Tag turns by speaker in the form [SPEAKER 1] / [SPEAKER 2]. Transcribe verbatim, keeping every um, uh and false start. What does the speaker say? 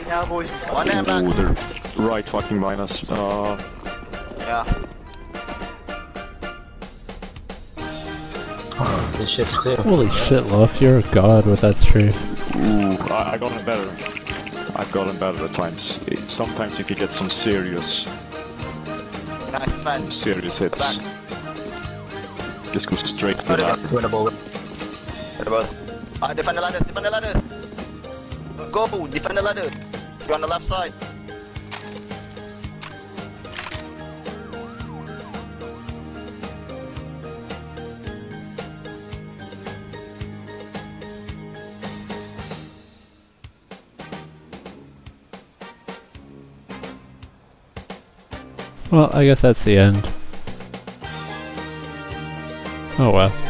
[SPEAKER 1] Yeah, boys. One hand back.
[SPEAKER 2] Ooh, they're right fucking behind us. Uh,
[SPEAKER 1] Yeah.
[SPEAKER 3] Oh, this shit's clear.
[SPEAKER 4] Holy shit, Luff, you're a god with that strafe.
[SPEAKER 2] ooh, I, I got him better. I've gotten better at times. It, sometimes you can get some serious,
[SPEAKER 1] Nice fan.
[SPEAKER 2] serious hits.
[SPEAKER 1] Back.
[SPEAKER 2] Just go straight to
[SPEAKER 1] Got
[SPEAKER 2] that.
[SPEAKER 1] it.
[SPEAKER 3] Winnable.
[SPEAKER 1] What about? Ah, defend the ladder, defend the ladder. Go, defend the ladder. If you're on the left side.
[SPEAKER 4] Well, I guess that's the end. Oh well.